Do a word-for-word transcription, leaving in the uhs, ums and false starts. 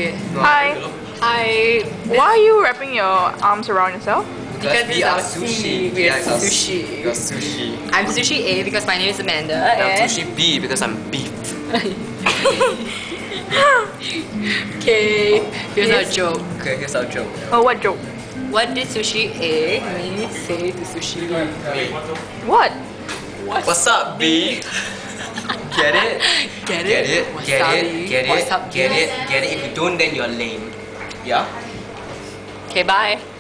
it. Hi. Hi. Why are you wrapping your arms around yourself? Because we this is are our sushi. C. We Yeah, are it's our sushi. We are sushi. I'm Sushi A because my name is Amanda. And I'm and sushi B because I'm beef. Okay, here's our Yes. joke. Okay, here's our joke. Oh, what joke? What did Sushi A mean say to Sushi B? What? What's up, B? Get it? Get it? Get it? Get Wasabi. it? Get What's it? up, Get B? it? Get it? If you don't, then you're lame. Yeah? Okay, bye.